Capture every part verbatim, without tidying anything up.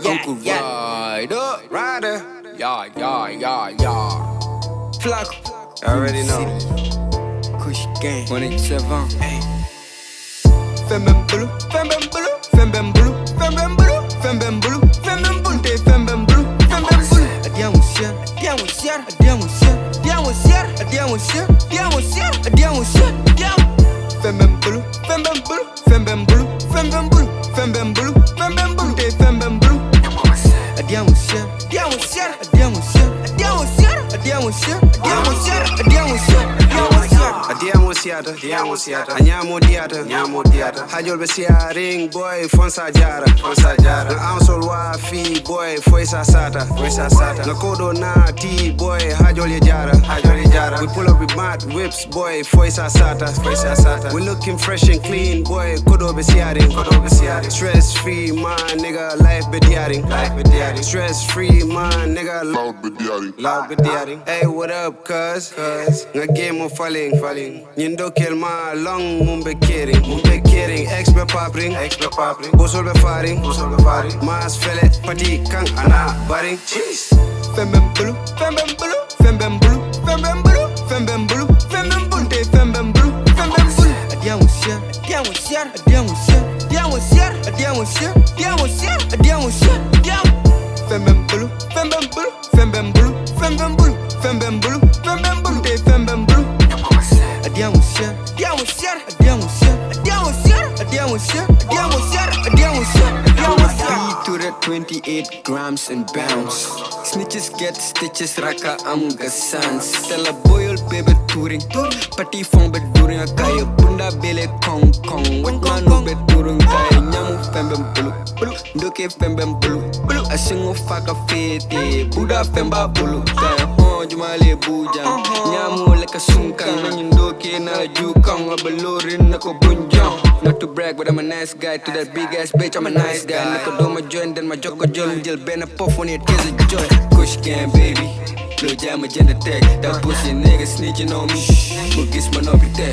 Uncle Ryda, Ryda, yeah, yeah, yeah, yeah. Flock, already know. Kush gang, one eighty-seven. Hey. Fembem blue, fembem blue, fembem blue, fembem blue, fembem blue, fembem blue, te fembem blue, fembem blue. Diyamo share, Diyamo share, Diyamo share, Diyamo share, Diyamo share, Diyamo share, Diyamo share, Diyamo. Fembem blue, fembem blue, fembem blue, fembem blue, fembem blue, fembem blue, te fembem blue. Diyamo share, Diyamo share, Diyamo share, Diyamo share, Diyamo share, Diyamo share, Diyamo share, Diyamo share. Diyamo Siyata, Diyamo Siyata, Nyamo Diyata, Nyamo Diyata. Hajol be siya ring boy, fonsa jara, fonsa jara. Na amsol wa fi boy, foi sa sata, foi sa sata. Na kodo na ti boy, hajol ye jara, hajol ye jara. We pull up with mad whips boy, foi sa sata, foi sa sata. We looking fresh and clean boy, kodo be siya ring, kodo be siya ring. Stress free man, nigga, life be diaring, life be diaring. Stress free man, nigga, loud be diaring, loud be diaring. Hey, what up, cuz? Cuz, nga game of falling, falling. Nindo kill my long mumbe kidding, mumbe kidding. Ex be papring, ex be papring. Bosol be faring, bosol be faring. Mas fele pati kang ana baring. Cheese. Fembem blue, fembem blue, fembem blue, fembem blue, fembem blue, fembem blue, te fembem blue, fembem blue. Diyamo share, Diyamo share, Diyamo share, Diyamo share, Diyamo share, Diyamo share, Diyamo share, Diyamo. Fembem blue, fembem blue, fembem blue, fembem blue, fembem blue, fembem blue, te fembem blue. Diyamo share, Diyamo share, Diyamo share, Diyamo share, Diyamo share, Diyamo share, Diyamo share, Diyamo share. To the twenty-eight grams and bounce. Snitches get stitches, raka am gasans. Tell a boy baby touring, party phone be during a kaya bunda bele kong kong. What man no be touring kaya nyamu fembem blue, blue, ndoke fembem blue, blue. A single faka fete, Buddha femba blue. Kaya hon jumale buja, nyamu leka sunkan. Nanyin doke na jukang abelorin nako bunjang. Not to brag, but I'm a nice guy. To that big ass bitch, I'm a nice guy. Nako do my joint, then my joko joint. Jil ben a puff on it, tears a joy. Kush gang, baby. Blow jam agenda tech. That pussy nigga snitching on me. Bookies man up tech.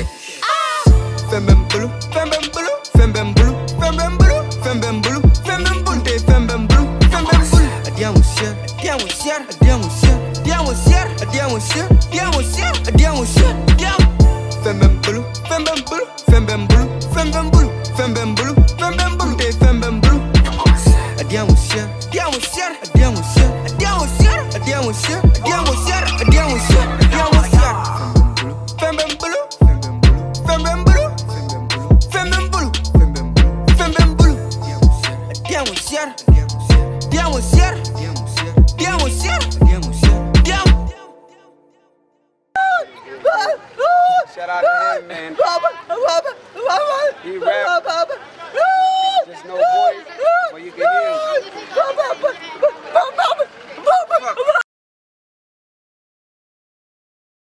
Fembem blue, fembem blue, fembem blue, fembem blue, fembem blue, fembem blue, te fembem blue, fembem blue. Diyamo share, Diyamo share, Diyamo share, Diyamo share, Diyamo share, Diyamo share, Diyamo share, Diyamo. Fembem blue, fembem blue, fembem blue, fembem blue, fembem blue, fembem blue, te fembem blue. Diyamo share, Diyamo share, Diyamo share, Diyamo share, Diyamo share, Diyamo share, Diyamo share, Diyamo share. Fembem blue, fembem blue, fembem blue, fembem blue, fembem blue. Diyamo share, Diyamo share, Diyamo share, Diyamo share, Diyamo. Shout out to him, man. He rap. Just no voice, but you can hear him.